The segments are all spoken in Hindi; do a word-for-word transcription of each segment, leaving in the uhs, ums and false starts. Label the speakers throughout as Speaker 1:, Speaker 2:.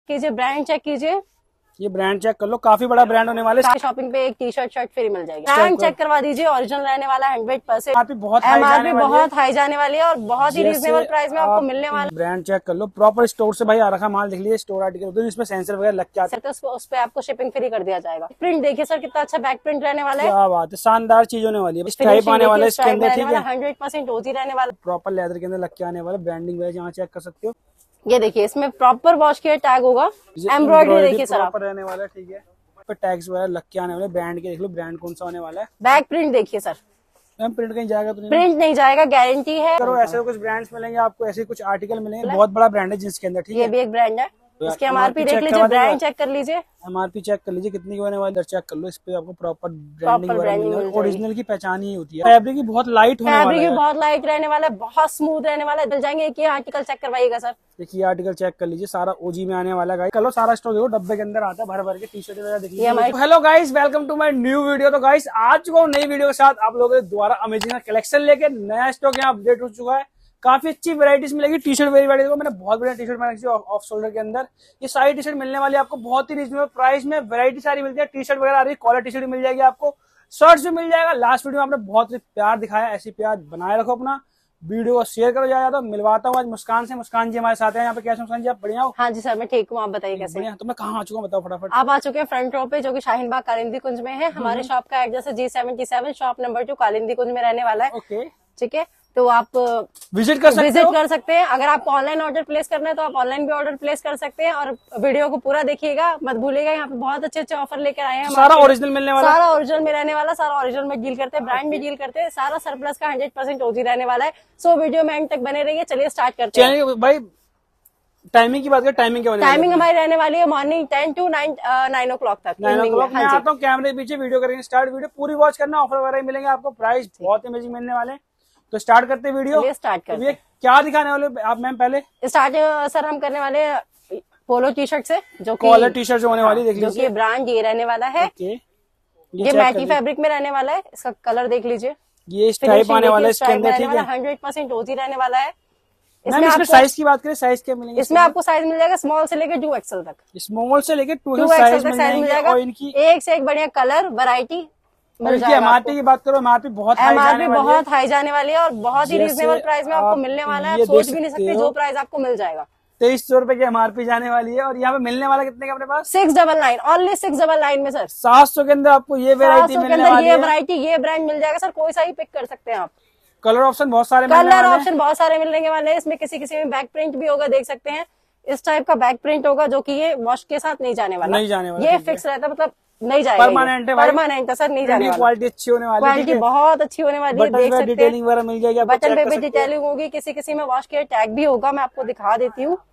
Speaker 1: कीजिए, ब्रांड चेक कीजिए,
Speaker 2: ये ब्रांड चेक कर लो, काफी बड़ा ब्रांड होने वाले।
Speaker 1: शॉपिंग पे एक टी शर्ट शर्ट फ्री मिल जाएगी। ब्रांड चेक करवा दीजिए, ओरिजिनल रहने वाला हंड्रेड परसेंट।
Speaker 2: एमआरपी बहुत
Speaker 1: एमआरपी बहुत हाई जाने वाली है और बहुत ही रीजनेबल प्राइस में आपको मिलने वाला है।
Speaker 2: ब्रांड चेक कर लो, प्रॉपर स्टोर से भाई आ रखा माल, देख लीजिए स्टोर आर्टिकल होते हैं जिसमें सेंसर वगैरह लग के आते हैं,
Speaker 1: तो उस पे आपको शिपिंग फ्री कर दिया जाएगा। प्रिंट देखिए सर, कितना अच्छा बैक प्रिंट रहने वाला है।
Speaker 2: क्या बात है, शानदार चीज होने वाली है। स्ट्राइप आने वाला है इसके अंदर, ठीक है,
Speaker 1: हंड्रेड परसेंट ओजी रहने वाला,
Speaker 2: प्रॉपर लेदर के अंदर लग के आने वाला। ब्रांडिंग वगैरह यहाँ चेक कर सकते हो।
Speaker 1: ये देखिए, इसमें प्रॉपर वॉश केयर टैग होगा, एम्ब्रॉयडरी देखिए सर आप,
Speaker 2: रहने वाला है, ठीक है, टैग्स वगैरह लग के आने वाले। ब्रांड के देख लो, ब्रांड कौन सा होने वाला है।
Speaker 1: बैक प्रिंट देखिए सर,
Speaker 2: मैम प्रिंट कहीं जाएगा तो नहीं?
Speaker 1: प्रिंट नहीं जाएगा, गारंटी है।
Speaker 2: करो ऐसे कुछ ब्रांड्स मिलेंगे आपको, ऐसे कुछ आर्टिकल मिलेंगे, बहुत बड़ा ब्रांड है जिसके अंदर, ठीक है।
Speaker 1: ये भी एक ब्रांड है, इसकी एमआरपी देख लीजिए, ब्रांड चेक कर लीजिए,
Speaker 2: एमआरपी चेक कर लीजिए कितनी की होने वाली है, चेक कर लो। इस पे आपको प्रॉपर ब्रांडिंग, ओरिजिनल की पहचान ही होती है। फैब्रिक भी बहुत लाइट होने वाला है,
Speaker 1: फैब्रिक भी बहुत लाइट रहने वाला है, बहुत स्मूथ रहने वाला है। मिल जाएंगे। एक ये आर्टिकल चेक करवाइएगा सर, देखिए
Speaker 2: आर्टिकल चेक कर लीजिए, सारा ओजी में आने वाला है। कलो सारा स्टॉक देखो, डब्बे के अंदर आता है भर भर के। टी शर्ट वगैरह देखिए। Hello guys, welcome to my new video. तो गाइस आज चुका हूँ नई वीडियो के साथ आप लोगों के द्वारा अमेजिंग कलेक्शन लेके। नया स्टॉक यहाँ अपडेट हो चुका है, काफी अच्छी वैरायटीज मिलेगी। टी शर्ट वेरी को मैंने बहुत बढ़िया टी शर्ट बनाई ऑफ शोल्डर के अंदर। ये सारी टी शर्ट मिलने वाली है आपको बहुत ही रीजनेबल प्राइस में। वैरायटी सारी मिलती है, टी शर्ट वगैरह आ रही है, कॉलर टी शर्ट मिल जाएगी आपको, शर्ट्स भी मिल जाएगा। लास्ट वीडियो में आपने बहुत प्यार दिखाया, ऐसी प्यार बनाए रखो अपना। वीडियो को शेयर करो ज्यादा। तो मिलवाता हूँ आज मुस्कान से। मुस्कान जी हमारे साथ हैं यहाँ पे। कैसे मुस्कान जी, आप बढ़िया हो?
Speaker 1: हाँ जी सर, मैं ठीक हूँ, आप बताइए कैसे?
Speaker 2: बढ़िया। तो मैं कहाँ आ चुका हूँ बताओ फटाफट।
Speaker 1: आप आ चुके हैं फ्रंट रो पे, जो कि शाहीन बाग कालिंदी कुंज में है। हमारे शॉप का एड्रेस है जी seventy seven, shop number two, Kalindi Kunj में रहने वाला है।
Speaker 2: ओके,
Speaker 1: ठीक है, तो आप
Speaker 2: विजिट कर सकते
Speaker 1: विजिट कर सकते हैं। अगर आपको ऑनलाइन ऑर्डर प्लेस करना है तो आप ऑनलाइन भी ऑर्डर प्लेस कर सकते हैं। और वीडियो को पूरा देखिएगा, मत भूलिएगा। यहाँ पे बहुत अच्छे अच्छे ऑफर लेकर आए हैं।
Speaker 2: सारा ओरिजिनल मिलने वाला,
Speaker 1: सारा ओरिजिनल में रहने वाला, सारा ओरिजिनल में डील करते हैं, ब्रांड में डील करते हैं। सारा सरप्लस का हंड्रेड परसेंट ओजी रहने वाला है। सो वीडियो में एंड तक बने रहिए। चलिए स्टार्ट करते हैं
Speaker 2: भाई। टाइमिंग की बात करें, टाइमिंग क्या?
Speaker 1: टाइमिंग हमारी रहने वाली है morning ten to nine nine o'clock तक।
Speaker 2: नाइन ओ क्लॉक मैं आता हूँ कैमरे के पीछे, वीडियो करेंगे स्टार्ट। वीडियो पूरी वॉच करना, ऑफर वगैरह मिलेंगे आपको, प्राइस बहुत अमेजिंग मिलने वाले। तो स्टार्ट करते हैं वीडियो।
Speaker 1: स्टार्ट करते
Speaker 2: हैं। क्या दिखाने वाले आप मैम? पहले
Speaker 1: स्टार्ट सर हम करने वाले पोलो टी शर्ट से, जो
Speaker 2: कॉलर टी शर्ट जो होने वाली, देख लीजिए।
Speaker 1: ब्रांड ये रहने वाला है,
Speaker 2: ये,
Speaker 1: ये मैटी फैब्रिक में रहने वाला है। इसका कलर देख लीजिए,
Speaker 2: ये स्ट्राइप आने वाला है इसके अंदर, ठीक है,
Speaker 1: हंड्रेड परसेंट ओजी रहने वाला है।
Speaker 2: इसमें इसमें साइज की बात करें, साइज क्या मिलेंगे?
Speaker 1: इसमें आपको साइज मिल जाएगा स्मॉल से लेकर टू एक्सएल तक।
Speaker 2: स्मॉल से लेकर टू
Speaker 1: एक्सएल तक साइज मिल जाएगा। इनकी एक से एक बढ़िया कलर वैरायटी मिल जाएगा।
Speaker 2: एमआरपी की बात करो, एमआरपी बहुत
Speaker 1: एमआरपी बहुत हाई जाने वाली है और बहुत ही रीजनेबल प्राइस में आपको मिलने वाला है। आप सोच भी नहीं सकते जो प्राइस आपको मिल जाएगा।
Speaker 2: तेईस सौ रुपए की एमआरपी जाने वाली है। और यहाँ पे मिलने वाला कितने का अपने पास?
Speaker 1: Six double nine only six double nine में सर।
Speaker 2: सात सौ के अंदर आपको ये वेरायटी मिलने वाली है।
Speaker 1: ये वैरायटी, ये ब्रांड मिल जाएगा सर। कोई सा ही पिक कर सकते हैं आप।
Speaker 2: कलर ऑप्शन बहुत सारे
Speaker 1: कलर ऑप्शन बहुत सारे मिलने वाले हैं। इसमें किसी किसी में बैक प्रिंट भी होगा, देख सकते हैं। इस टाइप का बैक प्रिंट होगा, जो कि ये वॉश के साथ नहीं जाने वाला,
Speaker 2: नहीं जाने वाला,
Speaker 1: ये फिक्स रहता है, मतलब नहीं जाएगा,
Speaker 2: परमानेंट है,
Speaker 1: परमानेंट है सर, नहीं जाने वाला।
Speaker 2: क्वालिटी अच्छी होने वाली है,
Speaker 1: क्वालिटी बहुत अच्छी होने वाली है, देख सकते हैं।
Speaker 2: डिटेलिंग वगैरह मिल जाएगी,
Speaker 1: बटन पे भी डिटेलिंग होगी, किसी किसी में वॉश केयर टैग भी होगा। मैं आपको दिखा देती हूँ।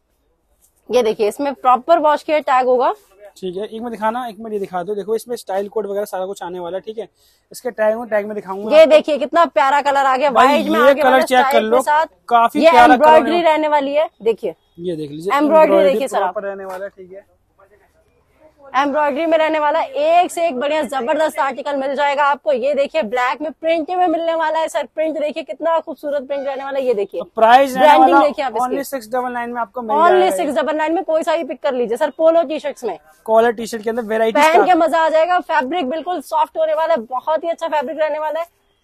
Speaker 1: ये देखिए, इसमें प्रॉपर वॉश केयर टैग होगा,
Speaker 2: ठीक है। एक में दिखाना, एक में ये दिखा दो। देखो इसमें स्टाइल कोड वगैरह सारा कुछ आने वाला है, ठीक है। इसके टैग में टैग में दिखाऊंगा।
Speaker 1: ये देखिए कितना प्यारा कलर आ गया, व्हाइट में आ गया,
Speaker 2: कलर चेक कर लो, काफी
Speaker 1: ये एम्ब्रॉयडरी रहने वाली है। देखिए,
Speaker 2: ये देख लीजिए,
Speaker 1: एम्ब्रॉयडरी देखिए सर आप,
Speaker 2: रहने वाला है, ठीक है।
Speaker 1: एम्ब्रॉयडरी में रहने वाला, एक से एक बढ़िया जबरदस्त आर्टिकल मिल जाएगा आपको। ये देखिए, ब्लैक में प्रिंट में मिलने वाला है सर। प्रिंट देखिए कितना खूबसूरत प्रिंट रहने वाला है। ये देखिए,
Speaker 2: प्राइस
Speaker 1: ब्रांडिंग देखिए आप,
Speaker 2: ओनली सिक्स डबल नाइन में आपको मिल
Speaker 1: ओनली सिक्स डबल नाइन में। कोई सा भी पिक कर लीजिए सर। पोलो टी शर्ट्स में,
Speaker 2: कॉलर टी शर्ट के अंदर वेरायटी
Speaker 1: पहन के मजा आ जाएगा। फैब्रिक बिल्कुल सॉफ्ट होने वाला है, बहुत ही अच्छा फैब्रिक रहने वाला है।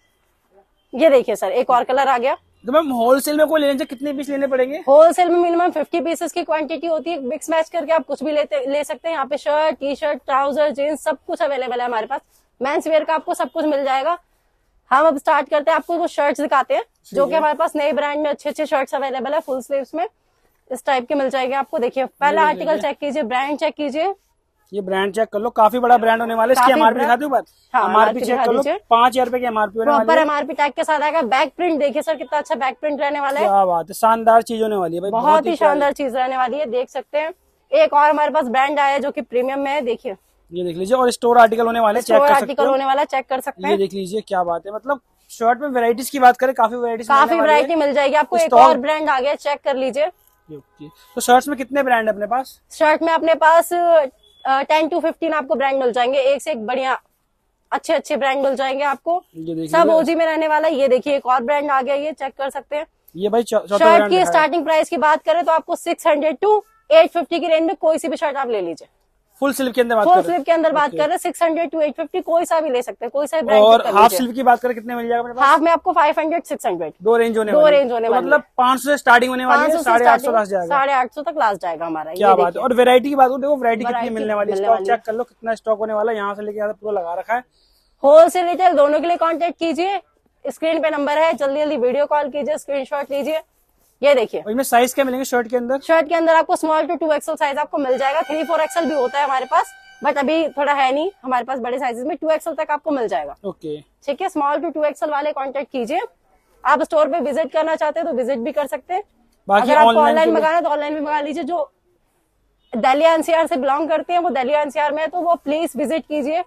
Speaker 1: ये देखिए सर, एक और कलर आ गया।
Speaker 2: तो मैम होलसेल में कोई लेने चाहिए कितने पीस लेने पड़ेंगे?
Speaker 1: होलसेल में मिनिमम फिफ्टी पीसेस की क्वांटिटी होती है। मिक्स मैच करके आप कुछ भी लेते ले सकते हैं। यहाँ पे shirt, T shirt, trouser, jeans सब कुछ अवेलेबल है हमारे पास। मेंस वेयर का आपको सब कुछ मिल जाएगा। हम अब स्टार्ट करते हैं, आपको कुछ शर्ट्स दिखाते हैं, जो कि हमारे पास नए ब्रांड में अच्छे अच्छे शर्ट्स अवेलेबल है। फुल स्लीव्स में इस टाइप के मिल जाएंगे आपको। देखिए, पहला आर्टिकल चेक कीजिए, ब्रांड चेक कीजिए।
Speaker 2: ये ब्रांड चेक कर लो, काफी बड़ा ब्रांड होने वाला है। इसकी एमआरपी दिखा दूं बात? एमआरपी चेक कर लो, पांच हजार रुपए की एमआरपी होने वाली है।
Speaker 1: प्रॉपर एमआरपी टैग के साथ आएगा। बैक प्रिंट देखिए सर, कितना अच्छा बैक प्रिंट रहने वाला है।
Speaker 2: क्या बात है, शानदार चीज होने वाली है भाई,
Speaker 1: बहुत ही शानदार चीज रहने वाली है, देख सकते हैं। एक और हमारे पास ब्रांड आया है जो कि प्रीमियम में है, देखिए
Speaker 2: ये देख लीजिए। और स्टोर आर्टिकल होने वाले,
Speaker 1: स्टोर आर्टिकल होने वाला, चेक कर सकते हैं।
Speaker 2: ये देख लीजिए, क्या बात है। मतलब शर्ट में वेराइटीज की बात करें, काफी वेराइटीज
Speaker 1: काफी वैरायटी मिल जाएगी आपको। एक और ब्रांड आ गया, चेक कर लीजिए।
Speaker 2: तो शर्ट्स में कितने ब्रांड है अपने पास?
Speaker 1: शर्ट में अपने पास टेन टू फिफ्टीन आपको ब्रांड मिल जाएंगे। एक से एक बढ़िया अच्छे अच्छे ब्रांड मिल जाएंगे आपको, सब ओजी में रहने वाला है। ये देखिए, एक और ब्रांड आ गया, ये चेक कर सकते हैं।
Speaker 2: ये भाई
Speaker 1: शर्ट की स्टार्टिंग प्राइस की बात करें तो आपको six hundred to eight fifty की रेंज में कोई सी भी शर्ट आप ले लीजिए।
Speaker 2: फुल स्लीव के अंदर बात
Speaker 1: फुल
Speaker 2: कर
Speaker 1: स्लीव के अंदर बात कर रहे हैं, six hundred to eight fifty कोई सा भी ले सकते हैं, कोई सा ब्रांड।
Speaker 2: और हाफ स्लीव की बात करें कितने मिल जाएगा मेरे पास?
Speaker 1: हाफ में आपको फाइव हंड्रेड सिक्स हंड्रेड
Speaker 2: दो रेंज होने
Speaker 1: दो
Speaker 2: वाली
Speaker 1: रेंज होने
Speaker 2: तो
Speaker 1: वाली
Speaker 2: मतलब पाँच सौ से स्टार्टिंग होने वाली है, साढ़े आठ सौ लास्ट जाएगा,
Speaker 1: साढ़े आठ सौ तक लास्ट जाएगा हमारा।
Speaker 2: क्या बात है। और वैरायटी की बात करो, देखो वैरायटी कितनी
Speaker 1: वैरायटी
Speaker 2: मिलने वाली है, स्टॉक चेक कर लो कितना स्टॉक होने वाला है, यहाँ से लेके यहाँ पूरा लगा रखा है।
Speaker 1: होलसेल रिटेल दोनों के लिए कांटेक्ट कीजिए, स्क्रीन पे नंबर है, जल्दी जल्दी वीडियो कॉल कीजिए, स्क्रीनशॉट लीजिए। ये देखिए
Speaker 2: इसमें साइज क्या मिलेंगे शर्ट के अंदर?
Speaker 1: शर्ट के अंदर आपको small to two XL size आपको मिल जाएगा, थ्री फोर एक्सएल भी होता है हमारे पास, बट अभी थोड़ा है नहीं हमारे पास बड़े साइजेस में, टू एक्सएल तक आपको मिल जाएगा।
Speaker 2: ओके
Speaker 1: ठीक है, स्मॉल टू टू एक्सएल वाले कांटेक्ट कीजिए। आप स्टोर पे विजिट करना चाहते हैं तो विजिट भी कर सकते हैं,
Speaker 2: बाकी
Speaker 1: अगर आपको
Speaker 2: ऑनलाइन
Speaker 1: ऑनलाइन मंगाना है तो ऑनलाइन भी मंगा लीजिए। जो दिल्ली एनसीआर से बिलोंग करते हैं, वो दिल्ली एनसीआर में है तो वो प्लीज विजिट कीजिए।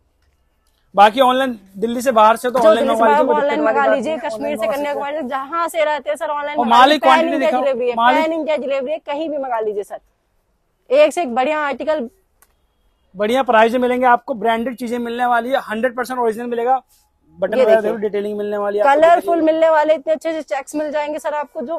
Speaker 2: बाकी ऑनलाइन दिल्ली से बाहर से तो
Speaker 1: जो
Speaker 2: ऑनलाइन
Speaker 1: दिल्ली से
Speaker 2: मंगा
Speaker 1: बाहर
Speaker 2: लीजिए,
Speaker 1: ऑनलाइन
Speaker 2: कोई दिक्कत
Speaker 1: मंगा
Speaker 2: वाली
Speaker 1: लीजिए,
Speaker 2: बात नहीं,
Speaker 1: कश्मीर से
Speaker 2: ऑनलाइन
Speaker 1: कन्याकुमारी तक जहाँ से रहते हैं सर ऑनलाइन
Speaker 2: और माल की
Speaker 1: पैन
Speaker 2: क्वांटिटी
Speaker 1: इंडिया
Speaker 2: दिखाओ,
Speaker 1: डिलीवरी है,
Speaker 2: माल की-
Speaker 1: पैन इंडिया डिलीवरी है, कहीं भी मंगा लीजिए सर। एक से एक बढ़िया आर्टिकल,
Speaker 2: बढ़िया प्राइस में मिलेंगे आपको, ब्रांडेड चीजें मिलने वाली है, हंड्रेड परसेंट ओरिजिनल मिलेगा, बटन वगैरह देखो डिटेलिंग मिलने वाली है,
Speaker 1: कलरफुल मिलने वाले इतने अच्छे अच्छे चेक्स मिल जाएंगे सर आपको, जो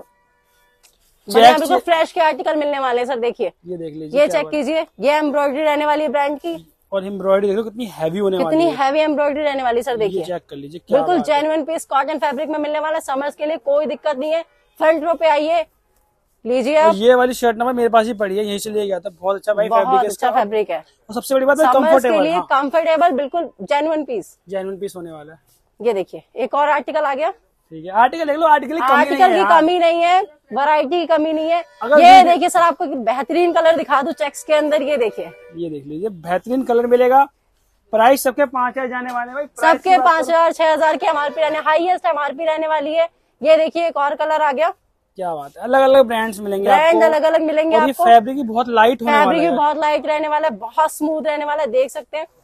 Speaker 2: चेक्स
Speaker 1: बिल्कुल फ्रेश के आर्टिकल मिलने वाले हैं सर। देखिए
Speaker 2: ये देख लीजिए,
Speaker 1: ये चेक कीजिए, ये एम्ब्रॉयडरी रहने वाली ब्रांड की,
Speaker 2: और एम्ब्रॉयडरी देखो कितनी हैवी होने वाली
Speaker 1: कितनी
Speaker 2: है,
Speaker 1: हैवी एम्ब्रॉयडरी रहने वाली सर।
Speaker 2: ये
Speaker 1: देखिए
Speaker 2: चेक कर लीजिए, क्या
Speaker 1: बिल्कुल
Speaker 2: बात है।
Speaker 1: जेन्युइन पीस कॉटन फैब्रिक में मिलने वाला, समर्स के लिए कोई दिक्कत नहीं है। फ्रंट रो पे आइए, लीजिए
Speaker 2: और
Speaker 1: आप,
Speaker 2: ये वाली शर्ट नंबर मेरे पास ही पड़ी है, यहीं से ले गया था, बहुत अच्छा भाई फैब्रिक
Speaker 1: बहुत
Speaker 2: है
Speaker 1: अच्छा
Speaker 2: इसका,
Speaker 1: फैब्रिक है,
Speaker 2: और सबसे बड़ी बात है
Speaker 1: समर्स के
Speaker 2: कंफर्टेबल,
Speaker 1: लिए कंफर्टेबल, बिल्कुल जेन्युइन पीस।
Speaker 2: जेन्युइन पीस होने वाला है।
Speaker 1: ये देखिए एक और आर्टिकल आ गया,
Speaker 2: ठीक है आर्टिकल देख लो, आर्टिकल की कमी नहीं
Speaker 1: आर्टिकल
Speaker 2: है
Speaker 1: की
Speaker 2: यार।
Speaker 1: कमी नहीं है, वैरायटी की कमी नहीं है।
Speaker 2: अगर
Speaker 1: ये
Speaker 2: ये-
Speaker 1: देखिए सर आपको बेहतरीन कलर दिखा दूं चेक्स के अंदर, ये देखिए
Speaker 2: ये देख लीजिए बेहतरीन कलर मिलेगा, प्राइस सबके पांच हजार जाने वाले भाई, प्राइस
Speaker 1: सबके पांच हजार छह हजार की एमआरपी रहने, हाईएस्ट एमआरपी रहने वाली है। ये देखिए एक और कलर आ गया,
Speaker 2: क्या बात है, अलग अलग ब्रांड्स मिलेंगे
Speaker 1: ब्रांड
Speaker 2: आपको,
Speaker 1: अलग अलग मिलेंगे
Speaker 2: और ये
Speaker 1: आपको।
Speaker 2: फैब्रिक भी बहुत लाइट होने वाला
Speaker 1: फैब्रिक भी
Speaker 2: है,
Speaker 1: बहुत लाइट रहने वाला है, बहुत स्मूथ रहने वाला है, देख सकते हैं।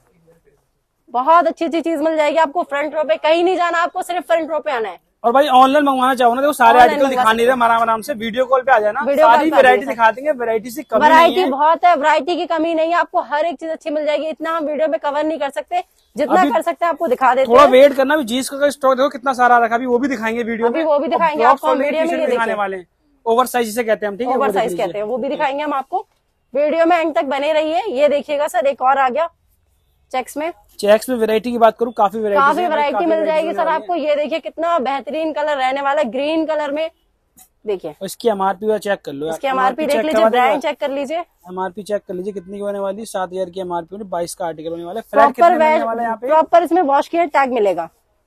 Speaker 1: बहुत अच्छी अच्छी चीज मिल जाएगी आपको। फ्रंट रो पे कहीं नहीं जाना, आपको सिर्फ फ्रंट रो पे आना है।
Speaker 2: और भाई ऑनलाइन मंगवाना चाहो ना, देखो सारे
Speaker 1: ऑनलाइन
Speaker 2: आर्टिकल
Speaker 1: मंगा
Speaker 2: दिखा नहीं रहे, आराम आराम से वीडियो कॉल पे आ जाना,
Speaker 1: वीडियो कॉल
Speaker 2: सारी
Speaker 1: पे आ
Speaker 2: वैरायटी
Speaker 1: जाइए।
Speaker 2: दिखा देंगे, वैरायटी से कमी नहीं
Speaker 1: वैरायटी
Speaker 2: है।
Speaker 1: बहुत है, वैरायटी की कमी नहीं है, आपको हर एक चीज अच्छी मिल जाएगी। इतना हम वीडियो में कवर नहीं कर सकते, जितना
Speaker 2: अभी
Speaker 1: कर सकते हैं आपको दिखा देते
Speaker 2: थोड़ा
Speaker 1: हैं।
Speaker 2: वेट करना, भी जीन्स का स्टॉक देखो कितना सारा रखा, अभी वो भी दिखाएंगे वीडियो में,
Speaker 1: अभी वो भी दिखाएंगे
Speaker 2: और
Speaker 1: आपको हम
Speaker 2: ब्लॉक
Speaker 1: वीडियो में,
Speaker 2: टी-शर्ट
Speaker 1: ये
Speaker 2: दिखाने
Speaker 1: देखिए।
Speaker 2: वाले हैं, ओवर साइज जिसे कहते हैं हम, ठीक है, वो
Speaker 1: ओवर
Speaker 2: देख
Speaker 1: साइज
Speaker 2: लीजिए।
Speaker 1: कहते हैं, वो भी दिखाएंगे हम आपको वीडियो में, एंड तक बने रहिए। ये देखिएगा सर एक और आ गया चेक्स में,
Speaker 2: चेक्स में वैरायटी की बात करूँ, काफी वैरायटी
Speaker 1: काफी वैरायटी मिल जाएगी सर आपको। ये देखिए कितना बेहतरीन कलर रहने वाला है, ग्रीन कलर में। देखिए
Speaker 2: इसकी एमआरपी का चेक कर लो,
Speaker 1: इसकी एमआरपी देख लीजिए, ब्रांड चेक कर लीजिए,
Speaker 2: एमआरपी चेक कर लीजिए कितनी की होने वाली, सात हजार की एमआरपी होने, बाईस का आर्टिकल होने वाला है, फ्लैट
Speaker 1: प्रॉपर
Speaker 2: कितने मिलने वाला है यहाँ पे,
Speaker 1: प्रॉपर इसमें वॉश केयर टैग मिलेगा।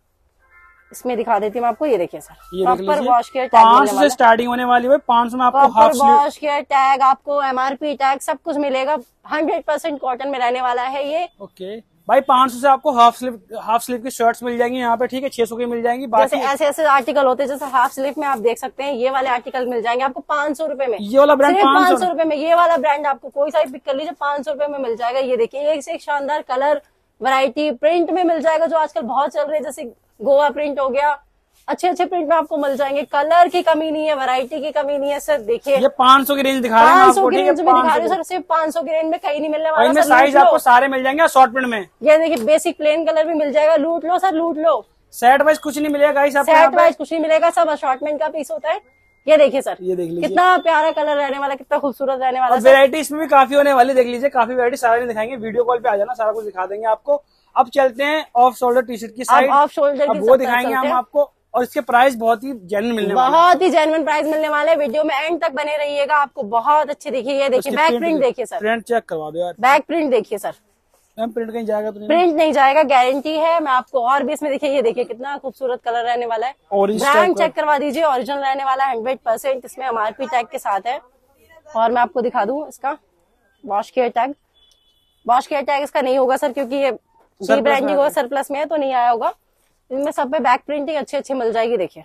Speaker 1: इसमें दिखा देती हूँ आपको, ये देखिए सर
Speaker 2: ये देख
Speaker 1: प्रॉपर वॉश
Speaker 2: लीजिए
Speaker 1: केयर टैग
Speaker 2: पाँच
Speaker 1: मिलने
Speaker 2: सौ
Speaker 1: वाला
Speaker 2: से स्टार्टिंग होने वाली है, पाँच सौ में आपको half
Speaker 1: proper
Speaker 2: sleeve,
Speaker 1: wash care tag, आपको एमआरपी टैग सब कुछ मिलेगा। हंड्रेड परसेंट कॉटन में रहने वाला है ये।
Speaker 2: ओके भाई पाँच सौ से आपको हाफ स्लीव, हाफ स्लीव की शर्ट्स मिल जाएंगी यहाँ पे, ठीक है, छह सौ की मिल जाएंगी।
Speaker 1: जैसे
Speaker 2: बाकी
Speaker 1: ऐसे ऐसे आर्टिकल होते हैं, जैसे हाफ स्लीव में आप देख सकते हैं, ये वाले आर्टिकल मिल जाएंगे आपको पांच सौ रुपए में।
Speaker 2: ये वाला ब्रांड
Speaker 1: सिर्फ
Speaker 2: पाँच
Speaker 1: पांच
Speaker 2: सौ
Speaker 1: सौ रुपए में ये वाला ब्रांड आपको कोई सा भी पिक कर लीजिए, पांच सौ रुपए में मिल जाएगा। ये देखिए एक से एक शानदार कलर वैरायटी प्रिंट में मिल जाएगा, जो आजकल बहुत चल रहे हैं, जैसे गोवा प्रिंट हो गया, अच्छे अच्छे प्रिंट में आपको मिल जाएंगे। कलर की कमी नहीं है, वैरायटी की कमी नहीं है सर। देखिए
Speaker 2: ये पाँच सौ की रेंज दिखा रहे हैं
Speaker 1: पांच सौ
Speaker 2: आपको,
Speaker 1: की
Speaker 2: ठीक
Speaker 1: रेंज
Speaker 2: है,
Speaker 1: में दिखा
Speaker 2: पाँच
Speaker 1: रही
Speaker 2: सौ
Speaker 1: हूँ सर, सिर्फ पांच सौ की रेंज में कहीं नहीं मिलने
Speaker 2: और
Speaker 1: वाला
Speaker 2: इनमें
Speaker 1: सर।
Speaker 2: साइज
Speaker 1: लूट
Speaker 2: आपको
Speaker 1: लो।
Speaker 2: सारे मिल जाएंगे असॉर्टमेंट में,
Speaker 1: ये देखिए बेसिक प्लेन कलर भी मिल जाएगा, लूट लो सर लूट लो।
Speaker 2: सेट वाइज कुछ नहीं मिलेगा गाइस आपको यहाँ
Speaker 1: सेट
Speaker 2: पे।
Speaker 1: वाइज कुछ नहीं मिलेगा, सब असॉर्टमेंट का पीस होता है। ये देखिए सर
Speaker 2: ये देख लीजिए
Speaker 1: कितना प्यारा कलर रहने वाला, कितना खूबसूरत रहने वाला
Speaker 2: और
Speaker 1: सर।
Speaker 2: वैरायटी इसमें भी काफी होने वाली, देख लीजिए काफी वैरायटी सारे नहीं दिखाएंगे, वीडियो कॉल पे आ जाना, सारा कुछ दिखा देंगे आपको। अब चलते हैं ऑफ शोल्डर टी शर्ट की साइड,
Speaker 1: ऑफ शोल्डर की
Speaker 2: अब वो
Speaker 1: सब
Speaker 2: दिखाएंगे
Speaker 1: चलते
Speaker 2: हम
Speaker 1: हैं।
Speaker 2: आपको, और इसके प्राइस बहुत ही जेन्युइन मिलने वाले हैं।
Speaker 1: बहुत ही जेन्युइन प्राइस मिलने वाले हैं, वीडियो में एंड तक बने रहिएगा, आपको बहुत अच्छे देखिए। ये देखिए बैक प्रिंट देखिए सर,
Speaker 2: प्रिंट चेक करवा दो यार,
Speaker 1: बैक प्रिंट देखिए सर,
Speaker 2: मैम प्रिंट कहीं जाएगा तो नहीं?
Speaker 1: प्रिंट नहीं जाएगा, गारंटी है। मैं आपको और भी इसमें देखिए, ये देखिए कितना खूबसूरत कलर रहने वाला है।
Speaker 2: Orange
Speaker 1: ब्रांड
Speaker 2: type का।
Speaker 1: चेक करवा दीजिए, ओरिजिनल रहने वाला है हंड्रेड परसेंट, इसमें एमआरपी टैग के साथ है। और मैं आपको दिखा दूं इसका wash care tag, wash care tag इसका नहीं होगा सर, क्योंकि ये जी ब्रांडिंग होगा, सरप्लस में है तो नहीं आया होगा। इनमें सब पे बैक प्रिंटिंग अच्छी अच्छी मिल जाएगी। देखिए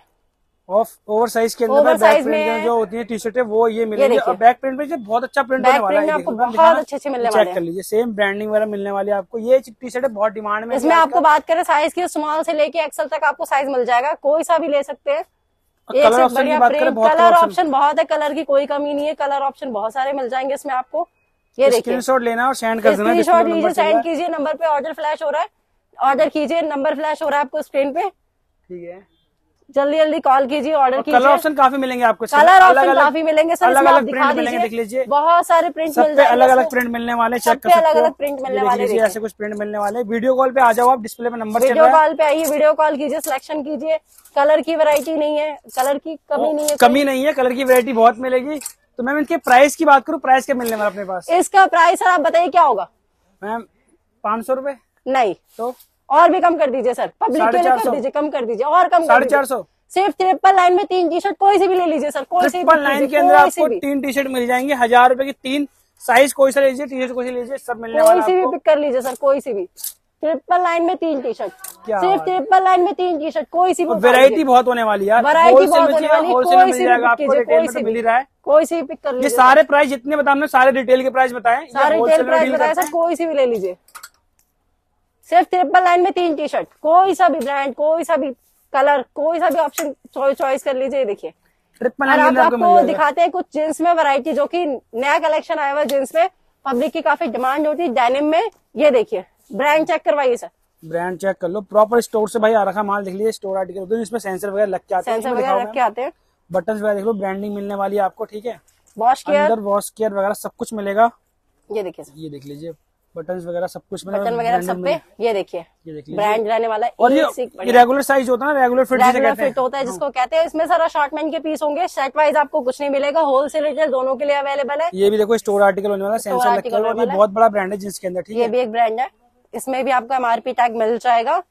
Speaker 2: ऑफ ओवर साइज के अंदर
Speaker 1: Oversize
Speaker 2: बैक प्रिंट
Speaker 1: में-
Speaker 2: जो होती है टी शर्ट है वो ये मिलेगी,
Speaker 1: देखिए।
Speaker 2: और बैक प्रिंट में जो बहुत अच्छा प्रिंट
Speaker 1: बैक
Speaker 2: होने वाला
Speaker 1: प्रिंट में
Speaker 2: है,
Speaker 1: आपको
Speaker 2: देखिए,
Speaker 1: बहुत
Speaker 2: दिखाना,
Speaker 1: अच्छे अच्छे मिलने
Speaker 2: चेक
Speaker 1: वाले
Speaker 2: कर
Speaker 1: हैं।
Speaker 2: लीजिए, सेम ब्रांडिंग वगैरह मिलने वाली है आपको। ये टी शर्ट है बहुत डिमांड में,
Speaker 1: इसमें आपको बात करें साइज की, स्मॉल से लेके एक्सल तक आपको साइज मिल जाएगा, कोई सा भी ले सकते हैं। एक
Speaker 2: कलर
Speaker 1: से
Speaker 2: ऑप्शन की
Speaker 1: बढ़िया
Speaker 2: बात करें,
Speaker 1: प्रिंट,
Speaker 2: बहुत
Speaker 1: कलर
Speaker 2: ऑप्शन
Speaker 1: ऑप्शन बहुत है, कलर की कोई कमी नहीं है, कलर ऑप्शन बहुत सारे मिल जाएंगे इसमें आपको। ये देखिए
Speaker 2: स्क्रीनशॉट लेना और सेंड कर देना,
Speaker 1: स्क्रीनशॉट लीजिए, सेंड कीजिए, नंबर पे ऑर्डर फ्लैश हो रहा है, ऑर्डर कीजिए, नंबर फ्लैश हो रहा है आपको स्क्रीन पे।
Speaker 2: ठीक है।
Speaker 1: जल्दी जल्दी कॉल कीजिए, ऑर्डर कीजिए।
Speaker 2: कलर ऑप्शन काफी मिलेंगे आपको,
Speaker 1: कलर ऑप्शन काफी मिलेंगे सर,
Speaker 2: अलग
Speaker 1: इसमें आप
Speaker 2: अलग
Speaker 1: दिखा
Speaker 2: प्रिंट मिलेंगे, देख
Speaker 1: दीजिए
Speaker 2: लीजिए
Speaker 1: बहुत सारे प्रिंट मिल
Speaker 2: सब पे
Speaker 1: जाएंगे,
Speaker 2: अलग अलग प्रिंट मिलने वाले, चेक कर सकते
Speaker 1: अलग
Speaker 2: हो।
Speaker 1: अलग प्रिंट मिलने वाले,
Speaker 2: देखिए ऐसे कुछ प्रिंट मिलने वाले। वीडियो कॉल पे आ जाओ आप, डिस्प्ले पे नंबर चल
Speaker 1: वीडियो
Speaker 2: रहा है,
Speaker 1: कॉल पे आइए, वीडियो कॉल कीजिए, सिलेक्शन कीजिए। कलर की वैरायटी नहीं है, कलर की कमी नहीं है,
Speaker 2: कमी नहीं है, कलर की वैरायटी बहुत मिलेगी। तो मैम इनके प्राइस की बात करूँ, प्राइस क्या मिलने वाला अपने पास?
Speaker 1: इसका प्राइस सर आप बताइए क्या होगा?
Speaker 2: मैम पाँच सौ रूपये
Speaker 1: नहीं
Speaker 2: तो
Speaker 1: और भी कम कर दीजिए सर, पब्लिक के लिए कर दीजिए, कम कर दीजिए और कम
Speaker 2: साढ़े चार सौ
Speaker 1: सिर्फ ट्रिपल लाइन में तीन टी शर्ट कोई सी भी ले लीजिए सर, कोई सी
Speaker 2: ट्रिपल लाइन के अंदर आपको तीन टी शर्ट मिल जाएंगे, हजार रुपए की तीन, साइज कोई सा लीजिए, टी शर्ट कोई सी लीजिए, सब मिलने वाला
Speaker 1: कोई सी भी
Speaker 2: आपको।
Speaker 1: पिक कर लीजिए सर, कोई सी भी। ट्रिपल लाइन में तीन टी शर्ट, सिर्फ ट्रिपल लाइन में तीन टी शर्ट, कोई सी भी।
Speaker 2: वैरायटी बहुत होने वाली यार,
Speaker 1: वैरायटी बहुत होने वाली,
Speaker 2: होलसेल में
Speaker 1: कोई
Speaker 2: मिल
Speaker 1: सी
Speaker 2: जाएगा
Speaker 1: भी
Speaker 2: आपको, रिटेल में तो मिल ही रहा है,
Speaker 1: कोई सी भी पिक कर
Speaker 2: ये
Speaker 1: लीजिए।
Speaker 2: सारे प्राइस जितने बताए हमने सारे रिटेल के प्राइस बताए,
Speaker 1: सारे रिटेल प्राइस बताए सर, कोई सी भी ले लीजिए। सिर्फ ट्रिपल लाइन में तीन टी शर्ट, कोई सा भी ब्रांड, कोई सा भी कलर, कोई सा भी ऑप्शन चॉइस कर लीजिए। देखिए
Speaker 2: ट्रिपल
Speaker 1: और
Speaker 2: लाइन
Speaker 1: आप आपको दिखाते हैं कुछ जींस में वैरायटी, जो कि नया कलेक्शन आया हुआ है जींस में, पब्लिक की काफी डिमांड होती है डेनिम में। ये देखिए ब्रांड चेक करवाइए सर,
Speaker 2: ब्रांड चेक कर लो, प्रॉपर स्टोर से भाई आ रखा माल, देख लीजिए स्टोर आर्टिकल होते हैं जिसमें सेंसर वगैरह लग के आते हैं,
Speaker 1: सेंसर वगैरह रख के आते हैं,
Speaker 2: बटन वगैरह देख लो, ब्रांडिंग मिलने वाली है आपको, ठीक है।
Speaker 1: वॉश केयर,
Speaker 2: अंदर वॉश केयर वगैरह सब कुछ मिलेगा।
Speaker 1: ये देखिए सर,
Speaker 2: ये देख लीजिए बटन वगैरह सब कुछ
Speaker 1: बटन वगैरह सब पे, ये देखिए
Speaker 2: ये देख लीजिए
Speaker 1: ब्रांड रहने वाला है।
Speaker 2: और ये रेगुलर साइज होता है ना, रेगुलर फिट जिसे
Speaker 1: रेगुलर
Speaker 2: कहते हैं,
Speaker 1: फिट होता है जिसको कहते हैं। इसमें सारा शॉर्टमैन के पीस होंगे, सेट वाइज आपको कुछ नहीं मिलेगा, होलसेल रिटेल दोनों के लिए अवेलेबल है।
Speaker 2: ये भी देखो स्टोर आर्टिकल होने वाला, सेंसर लग के, ये बहुत बड़ा ब्रांड है जिसके अंदर, ठीक है।
Speaker 1: ये भी एक ब्रांड है, इसमें भी आपको एमआरपी टैग मिल जाएगा।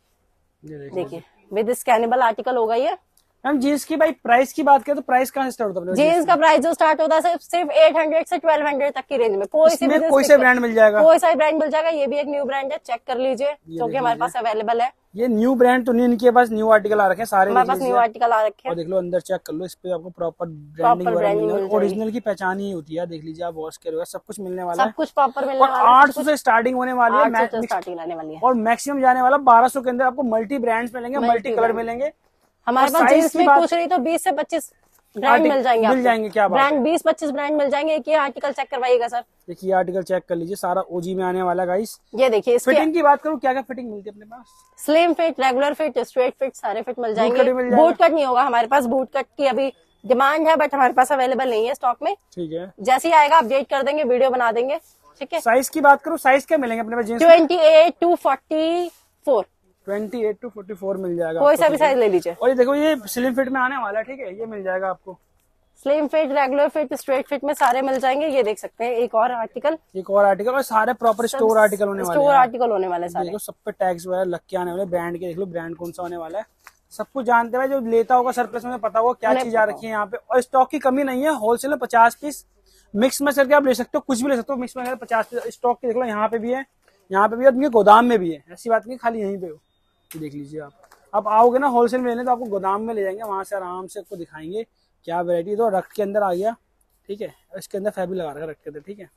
Speaker 1: देखिए विद स्कैनेबल आर्टिकल होगा ये।
Speaker 2: मैम जींस की भाई प्राइस की बात करें तो प्राइस कहाँ से स्टार्ट होता है?
Speaker 1: जींस का प्राइस जो स्टार्ट होता है सिर्फ सिर्फ आठ सौ से बारह सौ तक की रेंज में, कोई सी भी
Speaker 2: कोई सा ब्रांड मिल जाएगा,
Speaker 1: कोई सा ब्रांड मिल जाएगा। ये भी एक न्यू ब्रांड है, चेक कर लीजिए, जो कि हमारे पास अवेलेबल है।
Speaker 2: ये न्यू ब्रांड तो नहीं, इनके पास न्यू आर्टिकल आ रखे हैं सारे,
Speaker 1: हमारे पास न्यू आर्टिकल आ रखे हैं।
Speaker 2: और देख लो अंदर चेक कर लो, इस पे आपको प्रॉपर ब्रांडिंग, ओरिजिनल की पहचान ही होती है। देख लीजिए आप, वॉश केयर सब कुछ मिलने वाला है,
Speaker 1: सब कुछ प्रॉपर मिलने वाला है।
Speaker 2: आठ सौ से स्टार्टिंग होने वाली है,
Speaker 1: स्टार्टिंग आने वाली है,
Speaker 2: और मैक्सिमम जाने वाला बारह सौ के अंदर आपको मल्टी ब्रांड्स मिलेंगे, मल्टी कलर मिलेंगे
Speaker 1: हमारे पास। जींस में कुछ नहीं तो बीस से पच्चीस ब्रांड मिल जाएंगे,
Speaker 2: मिल जाएंगे क्या
Speaker 1: ब्रांड बीस पच्चीस ब्रांड मिल जाएंगे। एक ये आर्टिकल चेक करवाइएगा सर,
Speaker 2: देखिए आर्टिकल चेक कर लीजिए, सारा ओजी में आने वाला गाइस।
Speaker 1: ये देखिए
Speaker 2: फिटिंग की बात करूँ, क्या क्या फिटिंग मिलती है अपने पास?
Speaker 1: Slim fit, regular fit, straight fit, सारे फिट मिल जाएंगे। बूट कट नहीं होगा हमारे पास, बूट कट की अभी डिमांड है बट हमारे पास अवेलेबल नहीं है स्टॉक में,
Speaker 2: ठीक है।
Speaker 1: जैसे ही आएगा अपडेट कर देंगे, वीडियो बना देंगे, ठीक है।
Speaker 2: साइज की बात करूँ, साइज क्या मिलेंगे अपने पास? Jeans
Speaker 1: twenty eight to forty four,
Speaker 2: twenty eight to forty four मिल जाएगा,
Speaker 1: कोई सा भी साइज ले लीजिए।
Speaker 2: और ये देखो ये स्लिम फिट में आने वाला है, ठीक है, ये मिल जाएगा आपको।
Speaker 1: Slim fit, regular fit, straight fit में सारे मिल जाएंगे। ये देख सकते हैं एक और आर्टिकल,
Speaker 2: एक और आर्टिकल, और सारे प्रॉपर स्टोर आर्टिकल होने वाले हैं,
Speaker 1: स्टोर आर्टिकल होने वाले सारे।
Speaker 2: देखो सब पे टैग्स वगैरह लग के आने वाले, ब्रांड के देख लो, ब्रांड कौन सा होने वाला है सब कुछ जानते हैं। जो लेता होगा सरप्लस में पता होगा क्या चीज आ रखी है यहाँ पे, और स्टॉक की कमी नहीं है। होलसेल में पचास पीस मिक्स में करके आप ले सकते हो, कुछ भी ले सकते हो मिक्स में, पचास पीस स्टॉक की देख लो, यहाँ पे भी है, यहाँ पे भी है, गोदाम में भी है, ऐसी बात नहीं खाली यहीं पे हो। देख लीजिए आप, आप आओगे ना होलसेल में लेने तो आपको गोदाम में ले जाएंगे, वहां से आराम से आपको दिखाएंगे क्या वैरायटी। तो रख के अंदर आ गया, ठीक है, इसके अंदर फैब्रिक लगा रखा रख के अंदर, ठीक है।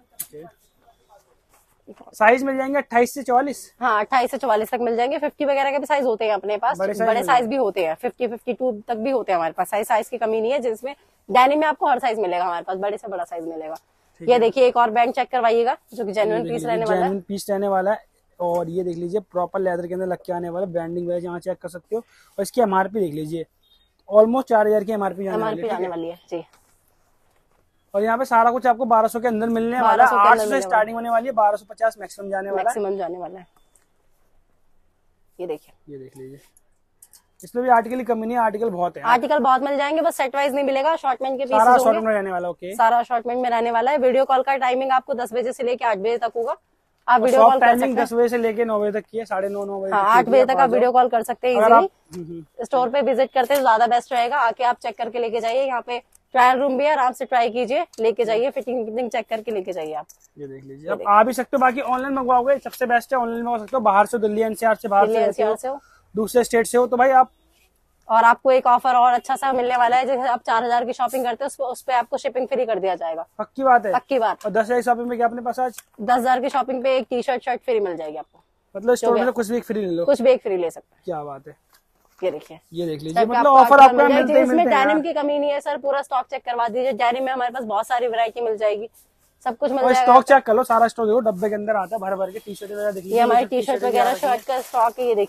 Speaker 2: साइज मिल जाएंगे अट्ठाईस से चौवालीस,
Speaker 1: हाँ अट्ठाईस से चौवालीस तक मिल जाएंगे। फिफ्टी वगैरह के भी साइज होते हैं अपने पास, बड़े साइज, साइज भी होते हैं, फिफ्टी फिफ्टी टू तक भी होते हैं हमारे पास। साइज साइज की कमी नहीं है, जिसमें डेनिम में आपको हर साइज मिलेगा हमारे पास, बड़े से बड़ा साइज मिलेगा। ये देखिए एक और ब्रांड चेक करवाइएगा, जो कि जेन्युइन पीस रहने वाला है,
Speaker 2: पीस रहने वाला है। और ये देख लीजिए प्रॉपर लेदर के अंदर लग के आने वाला, ब्रांडिंग वगैरह यहाँ चेक कर सकते हो। और इसकी एमआरपी देख लीजिए, ऑलमोस्ट चार हजार की एमआरपी
Speaker 1: जाने वाली है जी।
Speaker 2: और यहाँ पे सारा कुछ आपको बारह सौ के अंदर मिलने वाला है, आठ सौ से स्टार्टिंग होने वाली है, बारह सौ पचास मैक्सिमम जाने वाला है,
Speaker 1: मैक्सिमम जाने वाला है। ये देखिए,
Speaker 2: ये देख लीजिए, इसमें भी आर्टिकल की कमी नहीं है, आर्टिकल बहुत है,
Speaker 1: आर्टिकल बहुत मिल जाएंगे, बस सेट वाइज नहीं मिलेगा, शॉर्टमेंट के पीसेस
Speaker 2: सारा शॉर्टमेंट में रहने वाला। ओके,
Speaker 1: सारा शॉर्टमेंट में रहने वाला है। वीडियो कॉल का टाइमिंग आपको दस बजे से लेकर आठ बजे तक होगा, आप वीडियो कॉल कर सकते हैं।
Speaker 2: दस बजे से लेके नौ बजे तक की है, साढ़े नौ नौ बजे,
Speaker 1: हाँ आठ बजे तक आप वीडियो कॉल कर सकते हैं इजीली। स्टोर पे विजिट करते हैं तो ज्यादा बेस्ट रहेगा, आके आप चेक करके लेके जाइए। यहाँ पे ट्रायल रूम भी है, आराम से ट्राई कीजिए, लेके जाइए, फिटिंग फिटिंग चेक करके लेके जाइए आप।
Speaker 2: ये देख लीजिए, आप आ भी सकते हो, बाकी ऑनलाइन मंगवाओगे सबसे बेस्ट है, ऑनलाइन मंगवा सकते हो। बाहर से, दिल्ली एनसीआर से, बाहर से हो, दूसरे स्टेट से हो तो भाई आप,
Speaker 1: और आपको एक ऑफर और अच्छा सा मिलने वाला है, जैसे आप चार हजार की शॉपिंग करते हो उस पे आपको शिपिंग फ्री कर दिया जाएगा।
Speaker 2: पक्की बात है, पक्की
Speaker 1: बात।
Speaker 2: और दस हजार शॉपिंग में क्या अपने पास आज?
Speaker 1: दस हजार की शॉपिंग पे एक टी शर्ट शर्ट फ्री मिल जाएगी आपको,
Speaker 2: मतलब स्टोर में कुछ भी फ्री ले लो,
Speaker 1: कुछ भी एक फ्री ले सकते हैं।
Speaker 2: क्या बात है,
Speaker 1: ये देखिए,
Speaker 2: ये देख लीजिए, मतलब ऑफर आपका मिलते हैं।
Speaker 1: इसमें डेनिम की कमी नहीं है सर, पूरा स्टॉक चेक करवा दीजिए। डेनिम में हमारे पास बहुत सारी वैरायटी मिल जाएगी, सब कुछ मिल जाएगा।
Speaker 2: स्टॉक चेक कर लो, सारा स्टॉक देखो, डब्बे के अंदर आता है भर भर के। टी शर्ट वगैरह देख लीजिए,
Speaker 1: ये हमारी टी शर्ट वगैरह शर्ट का स्टॉक है, ये देखिए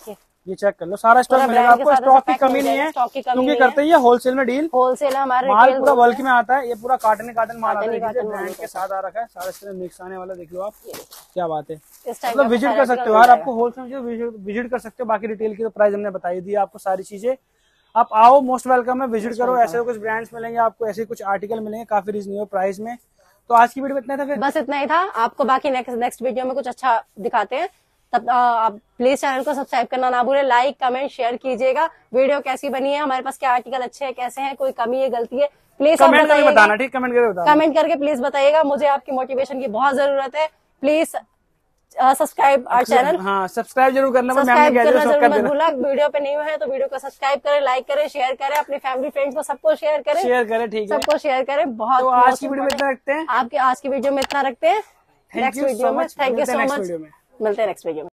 Speaker 2: ये चेक कर लो, सारा स्टॉक
Speaker 1: पूरा
Speaker 2: मिलेगा
Speaker 1: brand के
Speaker 2: आपको,
Speaker 1: साथ
Speaker 2: स्टॉक की
Speaker 1: पैक
Speaker 2: कमी
Speaker 1: मिल
Speaker 2: नहीं
Speaker 1: जाएगा,
Speaker 2: है
Speaker 1: स्टॉक की कमी
Speaker 2: क्योंकि
Speaker 1: नहीं
Speaker 2: करते ही है होलसेल में डील।
Speaker 1: होलसेल है हमारे,
Speaker 2: माल
Speaker 1: retail
Speaker 2: पूरा
Speaker 1: होलसेल
Speaker 2: बल्क में आता है, ये पूरा काटने काटन माल आता है,
Speaker 1: काटन काटन
Speaker 2: ब्रांड
Speaker 1: माल
Speaker 2: के साथ आ रखा है, सारा इसमें मिक्स आने वाला देख लो आप, क्या बात है।
Speaker 1: इस टाइप
Speaker 2: मतलब
Speaker 1: का
Speaker 2: विजिट
Speaker 1: सारा
Speaker 2: कर सकते
Speaker 1: article
Speaker 2: हो
Speaker 1: मिल
Speaker 2: यार, आपको
Speaker 1: जाएगा।
Speaker 2: होलसेल विजिट कर सकते हो, बाकी रिटेल की तो प्राइस हमने बताई दी आपको सारी चीजें। आप आओ, मोस्ट वेलकम है, विजिट करो, ऐसे कुछ ब्रांड्स मिलेंगे आपको, ऐसे कुछ आर्टिकल मिलेंगे काफी रीजनेबल प्राइस में। तो आज की वीडियो में इतना था फिर,
Speaker 1: बस इतना ही था। आपको बाकी नेक्स्ट नेक्स्ट वीडियो में कुछ अच्छा दिखाते हैं, तब आ, आप प्लीज चैनल को सब्सक्राइब करना ना भूलें, लाइक कमेंट शेयर कीजिएगा। वीडियो कैसी बनी है, हमारे पास क्या आर्टिकल अच्छे हैं, कैसे हैं, कोई कमी है गलती है, प्लीज आप
Speaker 2: कमेंट करके
Speaker 1: बताइएगा।
Speaker 2: बताना, ठीक, कमेंट करके बताना,
Speaker 1: कमेंट करके प्लीज बताइएगा, मुझे आपकी मोटिवेशन की बहुत जरूरत है। प्लीज सब्सक्राइब आवर चैनल,
Speaker 2: हाँ सब्सक्राइब जरूर करना, मैम ने
Speaker 1: सब्सक्राइब
Speaker 2: कह
Speaker 1: करना
Speaker 2: दिया, सब
Speaker 1: जरूर
Speaker 2: कर
Speaker 1: मत
Speaker 2: देना,
Speaker 1: भूलना। वीडियो पे नहीं हुए हैं तो वीडियो को सब्सक्राइब करें, लाइक करें, शेयर करें, अपने फैमिली फ्रेंड्स को सबको शेयर करें,
Speaker 2: शेयर करें, ठीक है।
Speaker 1: सबको शेयर करें। बहुत
Speaker 2: तो आज की वीडियो में इतना रखते हैं,
Speaker 1: आपके आज की वीडियो में इतना रखते हैं, नेक्स्ट
Speaker 2: you
Speaker 1: वीडियो
Speaker 2: so
Speaker 1: में
Speaker 2: much,
Speaker 1: थैंक यू
Speaker 2: मिलते हैं
Speaker 1: सो
Speaker 2: next
Speaker 1: मच,
Speaker 2: वीडियो में।
Speaker 1: मिलते हैं नेक्स्ट वीडियो में।